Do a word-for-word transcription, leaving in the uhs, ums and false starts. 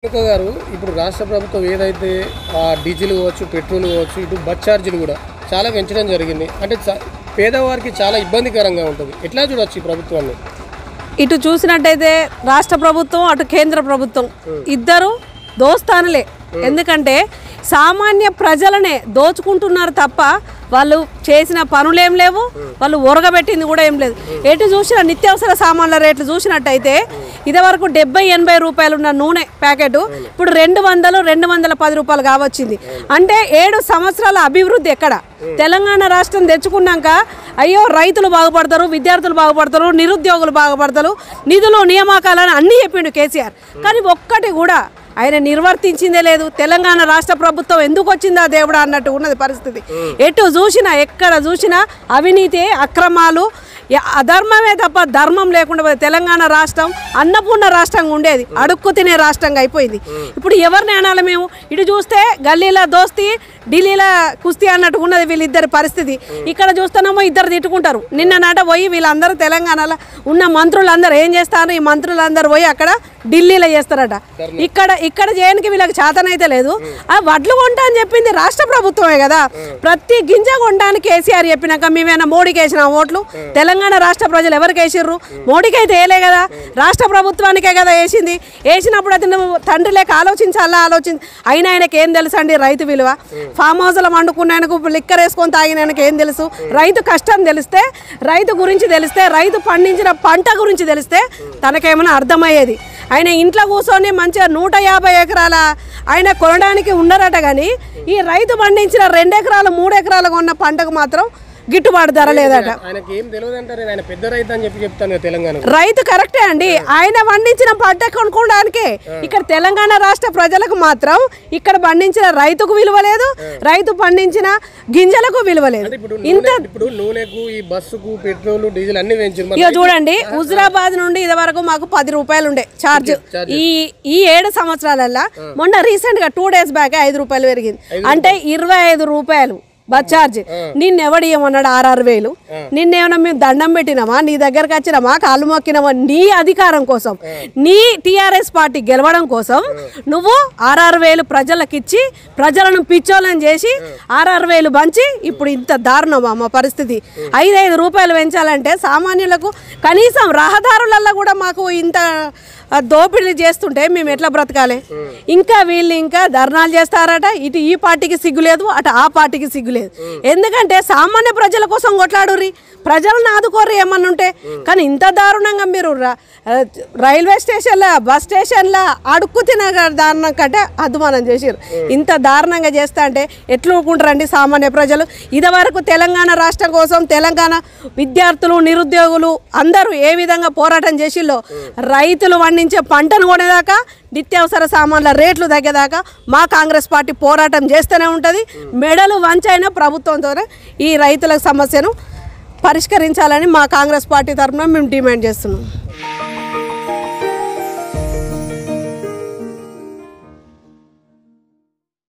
గారు ఇప్పుడు రాష్ట్ర ప్రభుత్వం ఏదైతే ఆ డీజిల్ కావచ్చు పెట్రోల్ కావచ్చు ఇటు బస్ ఛార్జీలు కూడా చాలా పెంచడం జరిగింది. అంటే పేదవారికి చాలా ఇబ్బందికరంగా ఉంటుంది. ఎట్లా చూడొచ్చు ఈ ప్రభుత్వాన్ని? ఇటు చూసినట్టయితే రాష్ట్ర ప్రభుత్వం అటు కేంద్ర ప్రభుత్వం ఇద్దరు దోస్తానులే. ఎందుకంటే సామాన్య ప్రజలనే దోచుకుంటున్నారు తప్ప వాళ్ళు చేసిన పనులేం లేవు, వాళ్ళు ఒరగబెట్టింది కూడా ఏం లేదు. ఎటు చూసిన నిత్యావసర సామాన్ల రేట్లు చూసినట్టయితే ఇదివరకు డెబ్బై ఎనభై రూపాయలు ఉన్న నూనె ప్యాకెట్ ఇప్పుడు రెండు వందలు రెండు వందల పది రూపాయలు కావచ్చింది. అంటే ఏడు సంవత్సరాల అభివృద్ధి ఎక్కడ? తెలంగాణ రాష్ట్రం తెచ్చుకున్నాక అయ్యో రైతులు బాగుపడతారు, విద్యార్థులు బాగుపడతారు, నిరుద్యోగులు బాగుపడతారు, నిధులు నియామకాలను అన్నీ చెప్పిండు కేసీఆర్. కానీ ఒక్కటి కూడా ఆయన నిర్వర్తించిందే లేదు. తెలంగాణ రాష్ట్ర ప్రభుత్వం ఎందుకు వచ్చిందా దేవుడా అన్నట్టు ఉన్నది పరిస్థితి. ఎటు చూసినా ఎక్కడ చూసినా అవినీతి, అక్రమాలు, అధర్మమే తప్ప ధర్మం లేకుండా తెలంగాణ రాష్ట్రం అన్నపూర్ణ రాష్ట్రంగా ఉండేది అడుక్కు తినే రాష్ట్రంగా అయిపోయింది. ఇప్పుడు ఎవరిని అనాలి మేము? ఇటు చూస్తే గల్లీల దోస్తీ, ఢిల్లీలో కుస్తీ అన్నట్టు ఉన్నది వీళ్ళిద్దరి పరిస్థితి. ఇక్కడ చూస్తున్నామో ఇద్దరు తిట్టుకుంటారు. నిన్న నాట పోయి వీళ్ళందరూ తెలంగాణలో ఉన్న మంత్రులందరూ ఏం చేస్తారు? ఈ మంత్రులందరూ పోయి అక్కడ ఢిల్లీలో చేస్తారట. ఇక్కడ ఇక్కడ చేయడానికి వీళ్ళకి చేతనైతే లేదు. ఆ వడ్లు కొంటా అని చెప్పింది రాష్ట్ర ప్రభుత్వమే కదా. ప్రతి గింజ కొంటానికి కేసీఆర్ చెప్పినాక మేమైనా మోడీకి వేసిన ఓట్లు? తెలంగాణ రాష్ట్ర ప్రజలు ఎవరికి వేసిర్రు? మోడీకి అయితే వేయలే కదా, రాష్ట్ర ప్రభుత్వానికే కదా వేసింది. వేసినప్పుడు అయితే నువ్వు తండ్రి లేక ఆలోచించాలా ఆలోచించి అయినా ఆయనకి ఏం తెలుసు అండి రైతు విలువ? ఫామ్ హౌస్లో వండుకున్నాయనకు లిక్కర్ వేసుకొని తాగినాయనకు ఏం తెలుసు? రైతు కష్టం తెలిస్తే, రైతు గురించి తెలిస్తే, రైతు పండించిన పంట గురించి తెలిస్తే తనకేమైనా అర్థమయ్యేది. ఆయన ఇంట్లో కూర్చొని మంచిగా నూట యాభై ఎకరాల ఆయన కొనడానికి ఉండరట. కానీ ఈ రైతు పండించిన రెండు ఎకరాలు మూడు ఎకరాలు కొన్న పంటకు మాత్రం గిట్టుబాటు ధర లేదట. రైతు కరెక్టే అండి, ఆయన పండించిన పంట కొనుక్కోవడానికి. ఇక్కడ తెలంగాణ రాష్ట్ర ప్రజలకు మాత్రం ఇక్కడ పండించిన రైతుకు విలువ లేదు, రైతు పండించిన గింజలకు విలువ లేదు. ఇంత ఇక చూడండి, హుజురాబాద్ నుండి ఇది వరకు మాకు పది రూపాయలు ఉండే ఛార్జ్. ఈ ఈ ఏడు సంవత్సరాలల్లా మొన్న రీసెంట్ గా టూ డేస్ బ్యాక్ ఐదు రూపాయలు పెరిగింది. అంటే ఇరవై ఐదు రూపాయలు బస్ ఛార్జ్. నిన్నెవడు ఏమన్నాడు? ఆరారు వేలు. నిన్నేమన్నా మేము దండం పెట్టినామా? నీ దగ్గరకు వచ్చినామా? కాళ్ళు మొక్కినామా? నీ అధికారం కోసం, నీ టీఆర్ఎస్ పార్టీ గెలవడం కోసం నువ్వు ఆరారు వేలు ప్రజలకు ఇచ్చి ప్రజలను పిచ్చోళ్ళని చేసి ఆరారు వేలు పంచి ఇప్పుడు ఇంత దారుణమా మా పరిస్థితి? ఐదు ఐదు రూపాయలు పెంచాలంటే సామాన్యులకు కనీసం రహదారులలో కూడా మాకు ఇంత దోపిడీ చేస్తుంటే మేము ఎట్లా బ్రతకాలి? ఇంకా వీళ్ళు ఇంకా ధర్నాలు చేస్తారట. ఇటు ఈ పార్టీకి సిగ్గులేదు, అటు ఆ పార్టీకి సిగ్గులేదు. ఎందుకంటే సామాన్య ప్రజల కోసం కొట్లాడుర్రి, ప్రజలను ఆదుకోర్రి ఏమన్నా ఉంటే. కానీ ఇంత దారుణంగా మీరు రైల్వే స్టేషన్లో, బస్ స్టేషన్లో అడుక్కు తిన దారుణం కంటే అధ్వానం చేసారు. ఇంత దారుణంగా చేస్తా అంటే ఎట్లుకుంటారండి సామాన్య ప్రజలు? ఇదివరకు తెలంగాణ రాష్ట్రం కోసం తెలంగాణ విద్యార్థులు, నిరుద్యోగులు అందరూ ఏ విధంగా పోరాటం చేసిల్లో, రైతులు పండించే పంటను కొనేదాకా, నిత్యావసర సామాన్ల రేట్లు తగ్గేదాకా మా కాంగ్రెస్ పార్టీ పోరాటం చేస్తూనే ఉంటుంది. మెడలు వంచైన ప్రభుత్వంతోనే ఈ రైతుల సమస్యను పరిష్కరించాలని మా కాంగ్రెస్ పార్టీ తరఫున మేము డిమాండ్ చేస్తున్నాం.